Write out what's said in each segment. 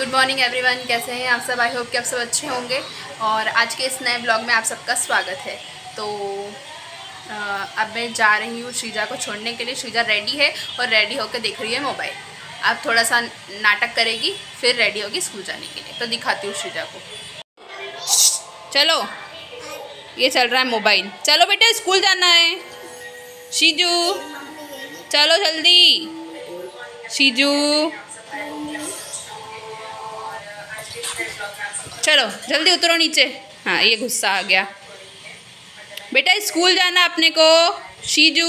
Good morning everyone, कैसे हैं आप सब। आई होप कि आप सब अच्छे होंगे। और आज के इस नए ब्लॉग में आप सबका स्वागत है। तो अब मैं जा रही हूँ श्रीजा को छोड़ने के लिए। श्रीजा रेडी है और रेडी होकर देख रही है मोबाइल। अब थोड़ा सा नाटक करेगी, फिर रेडी होगी स्कूल जाने के लिए। तो दिखाती हूँ श्रीजा को। चलो, ये चल रहा है मोबाइल। चलो बेटा, स्कूल जाना है। शीजू चलो जल्दी। शीजू चलो जल्दी उतरो नीचे। हाँ, ये गुस्सा आ गया। बेटा स्कूल जाना अपने को। शीजू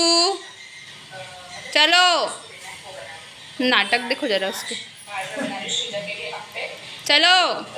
चलो। नाटक देखो जरा उसके। चलो।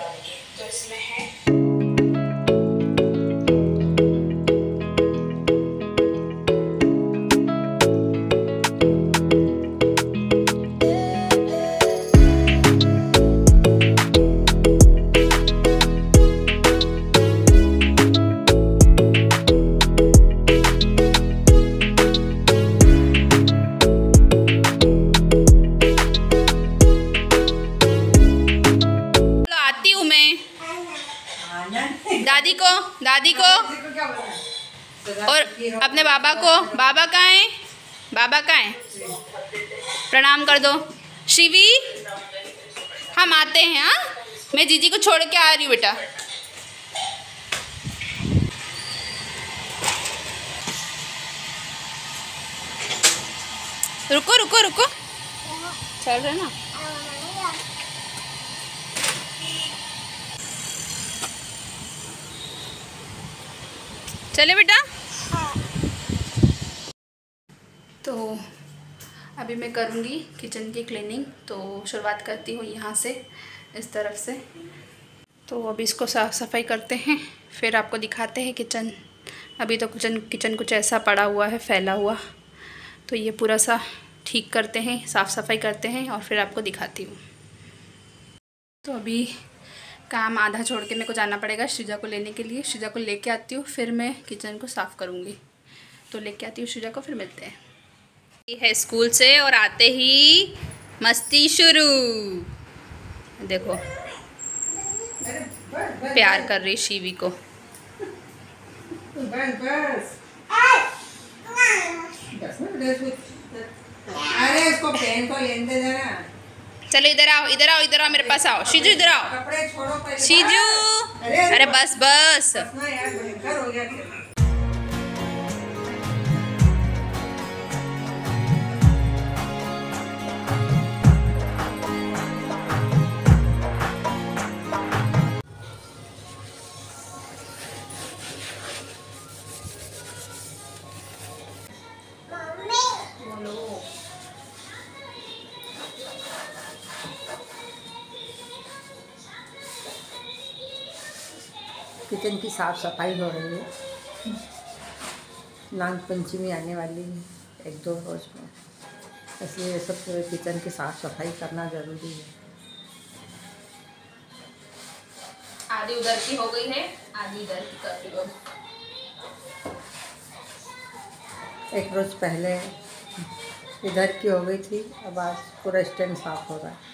दादी को और अपने बाबा को। बाबा कहाँ है? बाबा कहाँ है? प्रणाम कर दो। शिवी हम आते हैं। हाँ, मैं जीजी को छोड़ के आ रही हूँ बेटा। रुको रुको रुको, चल रहे ना। चले बेटा। तो अभी मैं करूँगी किचन की क्लीनिंग। तो शुरुआत करती हूँ यहाँ से, इस तरफ से। तो अभी इसको साफ़ सफाई करते हैं, फिर आपको दिखाते हैं किचन। अभी तो किचन कुछ ऐसा पड़ा हुआ है, फैला हुआ। तो ये पूरा सा ठीक करते हैं, साफ़ सफाई करते हैं और फिर आपको दिखाती हूँ। तो अभी काम आधा छोड़ के मेरे को जाना पड़ेगा श्रीजा को लेने के लिए। श्रीजा को लेके आती हूँ, फिर मैं किचन को साफ़ करूँगी। तो लेके आती हूँ श्रीजा को, फिर मिलते हैं। ये है स्कूल से और आते ही मस्ती शुरू। देखो प्यार कर रही शिवी को। अरे इसको पेन को लेने दे ना। चलो इधर आओ, इधर आओ, इधर आओ, मेरे पास आओ। शीजू इधर आओ। कपड़े छोड़ो पहले। शीजू अरे बस बस। यार भयंकर हो गया। किचन की साफ सफाई हो रही है। नाग पंचमी आने वाली है 1-2 रोज में, इसलिए सब पूरे किचन की साफ सफाई करना ज़रूरी है। आधी उधर की हो गई है, आधी इधर की कर रही हो। 1 रोज पहले इधर की हो गई थी, अब आज पूरा स्टैंड साफ हो रहा है।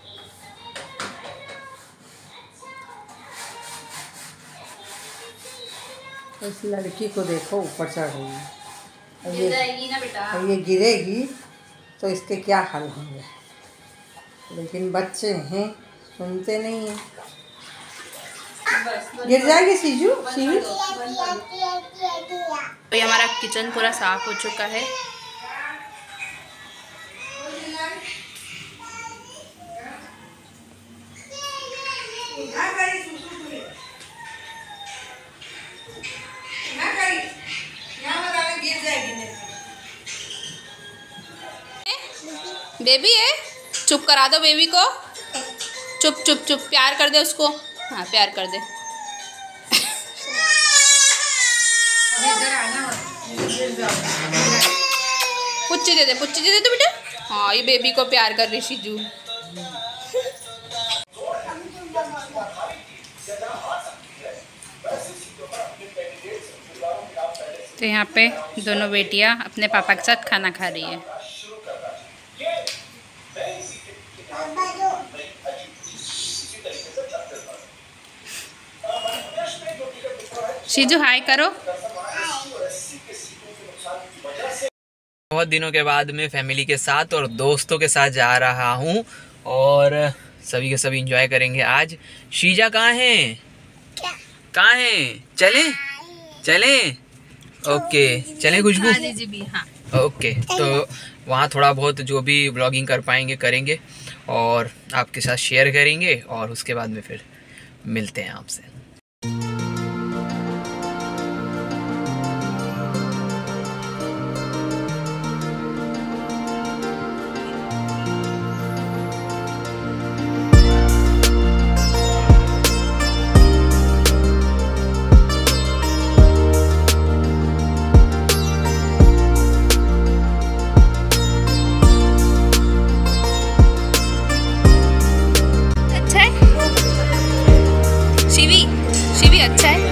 इस लड़की को देखो, ऊपर चढ़ रही है। गिर जाएगी ना बेटा। ये गिरेगी तो इसके क्या हाल होंगे। लेकिन बच्चे हैं, सुनते नहीं हैं। गिर जाएगी शीजू। शीजू तो ये हमारा किचन पूरा साफ हो चुका है। बेबी है, चुप करा दो बेबी को। चुप चुप चुप, प्यार कर दे उसको। हाँ प्यार कर दे। पुच्ची दे दे, पुच्ची दे दे तो बेटा। हाँ, ये बेबी को प्यार कर रही शीजू। तो यहाँ पे दोनों बेटियाँ अपने पापा के साथ खाना खा रही है। शीजू हाय करो। बहुत दिनों के बाद मैं फैमिली के साथ और दोस्तों के साथ जा रहा हूँ और सभी के सभी एंजॉय करेंगे आज। शीजा कहाँ है? कहाँ है? चले चले ओके चले खुशबू। हाँ। ओके तो वहाँ थोड़ा बहुत जो भी ब्लॉगिंग कर पाएंगे करेंगे और आपके साथ शेयर करेंगे और उसके बाद में फिर मिलते हैं आपसे। शिवी अच्छा है।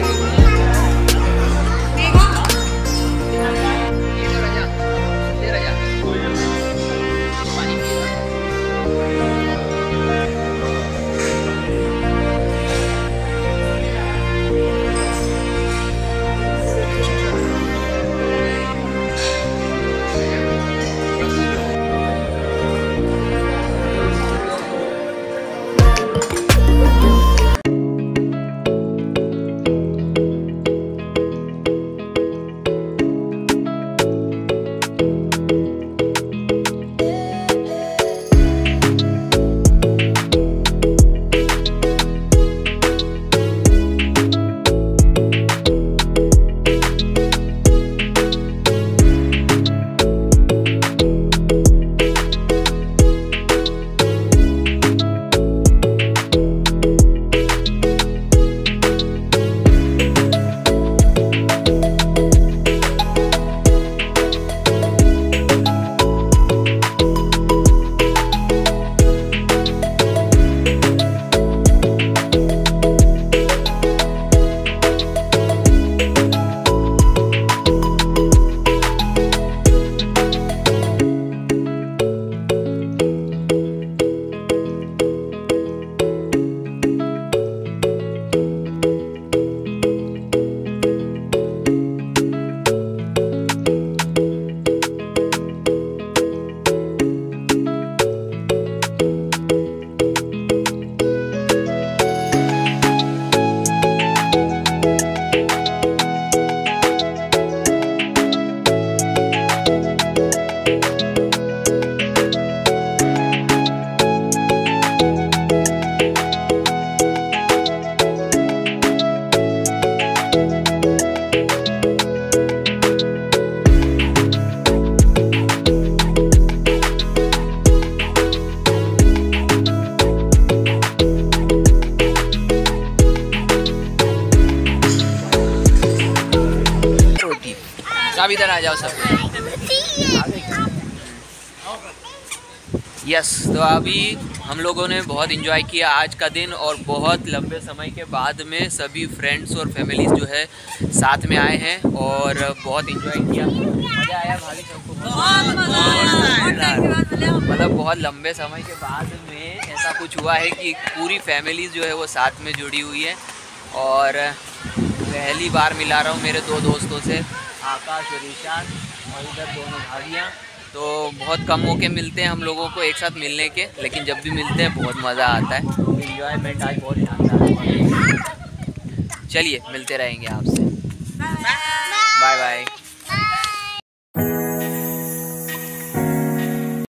आप इधर आ जाओ सब। यस तो अभी हम लोगों ने बहुत इन्जॉय किया आज का दिन और बहुत लंबे समय के बाद में सभी फ्रेंड्स और फैमिलीज जो है साथ में आए हैं और बहुत इन्जॉय किया। मज़ा आया भाभी सबको? मतलब बहुत लंबे समय के बाद में ऐसा कुछ हुआ है कि पूरी फैमिलीज जो है वो साथ में जुड़ी हुई है और पहली बार मिला रहा हूँ मेरे दो दोस्तों से, आकाश और ईशान, और इधर दोनों भाभियाँ। तो बहुत कम मौके मिलते हैं हम लोगों को एक साथ मिलने के, लेकिन जब भी मिलते हैं बहुत मज़ा आता है। एंजॉयमेंट आज बहुत शानदार है। चलिए मिलते रहेंगे आपसे। Bye bye.